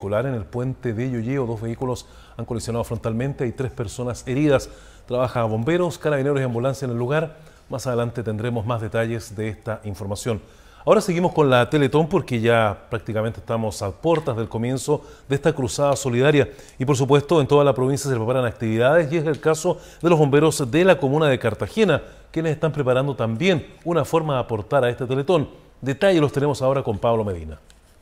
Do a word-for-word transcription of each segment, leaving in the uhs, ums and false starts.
escolar en el puente de Yoyeo. Dos vehículos han colisionado frontalmente y tres personas heridas. Trabajan bomberos, carabineros y ambulancia en el lugar. Más adelante tendremos más detalles de esta información. Ahora seguimos con la Teletón porque ya prácticamente estamos a puertas del comienzo de esta cruzada solidaria y por supuesto en toda la provincia se preparan actividades y es el caso de los bomberos de la comuna de Cartagena, quienes están preparando también una forma de aportar a este Teletón. Detalles los tenemos ahora con Pablo Medina.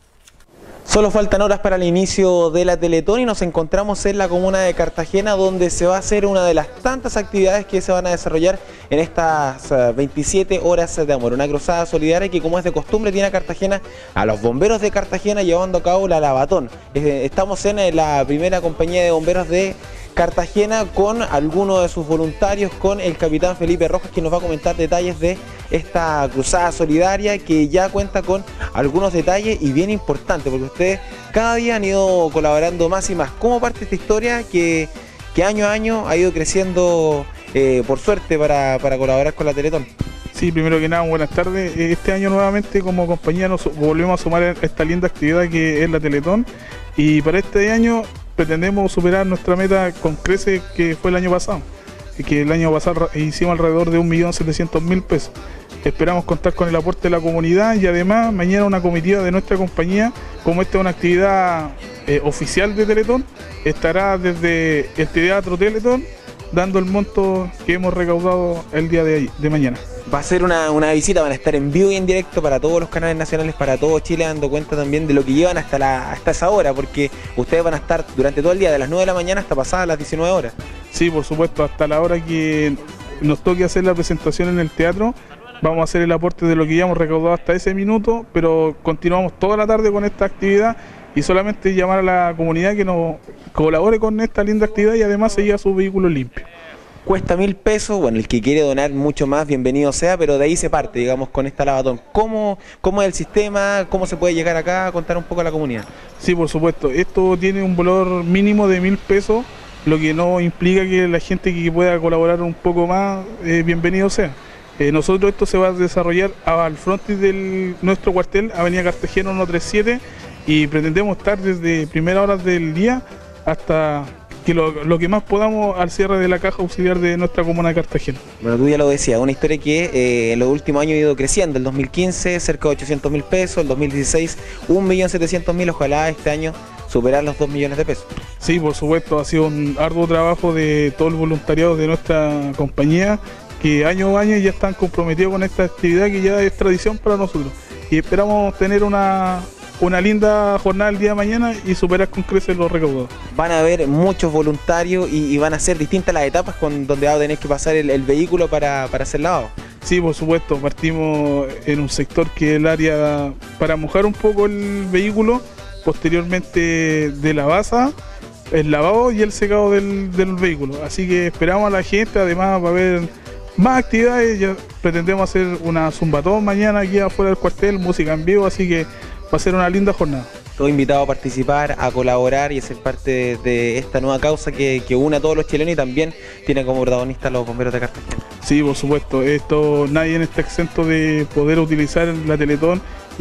Solo faltan horas para el inicio de la Teletón y nos encontramos en la comuna de Cartagena, donde se va a hacer una de las tantas actividades que se van a desarrollar en estas veintisiete horas de amor. Una cruzada solidaria que, como es de costumbre, tiene a Cartagena a los bomberos de Cartagena llevando a cabo la Lavatón. Estamos en la primera compañía de bomberos de Cartagena con algunos de sus voluntarios, con el capitán Felipe Rojas, que nos va a comentar detalles de esta cruzada solidaria que ya cuenta con algunos detalles y bien importantes, porque ustedes cada día han ido colaborando más y más. ¿Cómo parte esta historia que, que año a año ha ido creciendo eh, por suerte para, para colaborar con la Teletón? Sí, primero que nada, buenas tardes. Este año nuevamente como compañía nos volvemos a sumar a esta linda actividad que es la Teletón, y para este año pretendemos superar nuestra meta con creces que fue el año pasado, que el año pasado hicimos alrededor de un millón setecientos mil pesos. Esperamos contar con el aporte de la comunidad y además mañana una comitiva de nuestra compañía, como esta es una actividad eh, oficial de Teletón, estará desde el Teatro Teletón dando el monto que hemos recaudado el día de, de mañana. Va a ser una, una visita, van a estar en vivo y en directo para todos los canales nacionales, para todo Chile, dando cuenta también de lo que llevan hasta, la, hasta esa hora, porque ustedes van a estar durante todo el día, de las nueve de la mañana hasta pasadas las diecinueve horas. Sí, por supuesto, hasta la hora que nos toque hacer la presentación en el teatro, vamos a hacer el aporte de lo que ya hemos recaudado hasta ese minuto, pero continuamos toda la tarde con esta actividad y solamente llamar a la comunidad que nos colabore con esta linda actividad y además se lleva su vehículo limpio. Cuesta mil pesos, bueno, el que quiere donar mucho más, bienvenido sea, pero de ahí se parte, digamos, con esta Lavatón. ¿Cómo, cómo es el sistema? ¿Cómo se puede llegar acá? A contar un poco a la comunidad. Sí, por supuesto, esto tiene un valor mínimo de mil pesos, lo que no implica que la gente que pueda colaborar un poco más, eh, bienvenido sea. Eh, nosotros esto se va a desarrollar al frente de nuestro cuartel, Avenida Cartagena ciento treinta y siete, y pretendemos estar desde primeras horas del día hasta que lo, lo que más podamos al cierre de la caja auxiliar de nuestra comuna de Cartagena. Bueno, tú ya lo decías, una historia que eh, en los últimos años ha ido creciendo. El dos mil quince cerca de ochocientos mil pesos, el dos mil dieciséis un millón setecientos mil, ojalá este año superar los dos millones de pesos. Sí, por supuesto, ha sido un arduo trabajo de todo el voluntariado de nuestra compañía, que año a año ya están comprometidos con esta actividad que ya es tradición para nosotros. Y esperamos tener una... una linda jornada el día de mañana y superar con creces los recaudados. Van a haber muchos voluntarios y, y van a ser distintas las etapas con, donde va a tener que pasar el, el vehículo para, para ser lavado. Sí, por supuesto, partimos en un sector que es el área para mojar un poco el vehículo, posteriormente de la basa, el lavado y el secado del, del vehículo. Así que esperamos a la gente, además va a haber más actividades, ya pretendemos hacer una zumbatón mañana aquí afuera del cuartel, música en vivo, así que va a ser una linda jornada. Todo invitado a participar, a colaborar y a ser parte de, de esta nueva causa que, que une a todos los chilenos y también tiene como protagonistas los bomberos de Cartagena. Sí, por supuesto, esto nadie está exento de poder utilizar la Teletón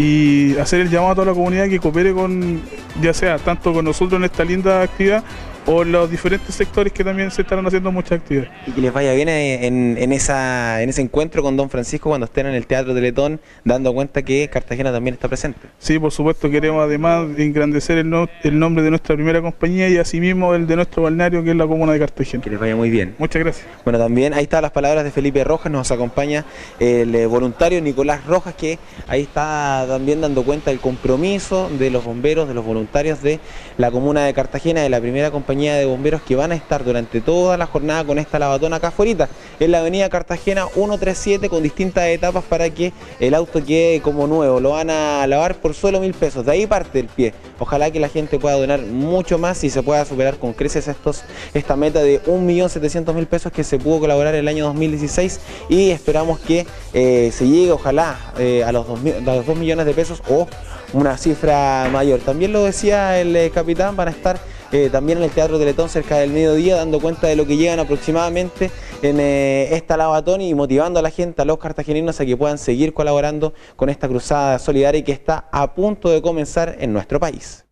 y hacer el llamado a toda la comunidad que coopere con, ya sea tanto con nosotros en esta linda actividad o los diferentes sectores que también se están haciendo muchas actividades. Y que les vaya bien en, en, esa, en ese encuentro con don Francisco cuando estén en el Teatro Teletón, dando cuenta que Cartagena también está presente. Sí, por supuesto, queremos además engrandecer el, no, el nombre de nuestra primera compañía y asimismo el de nuestro balneario, que es la comuna de Cartagena. Que les vaya muy bien. Muchas gracias. Bueno, también ahí están las palabras de Felipe Rojas, nos acompaña el eh, voluntario Nicolás Rojas, que ahí está también dando cuenta del compromiso de los bomberos, de los voluntarios de la comuna de Cartagena, de la primera compañía de bomberos que van a estar durante toda la jornada con esta Lavatón acá afuera, en la avenida Cartagena ciento treinta y siete, con distintas etapas para que el auto quede como nuevo. Lo van a lavar por solo mil pesos, de ahí parte el pie. Ojalá que la gente pueda donar mucho más y se pueda superar con creces estos, esta meta de un millón setecientos mil pesos que se pudo colaborar el año dos mil dieciséis, y esperamos que eh, se llegue ojalá eh, a los dos millones de pesos o una cifra mayor. También lo decía el eh, capitán, van a estar Eh, también en el Teatro Teletón cerca del mediodía, dando cuenta de lo que llegan aproximadamente en eh, esta Lavatón y motivando a la gente, a los cartageninos, a que puedan seguir colaborando con esta cruzada solidaria que está a punto de comenzar en nuestro país.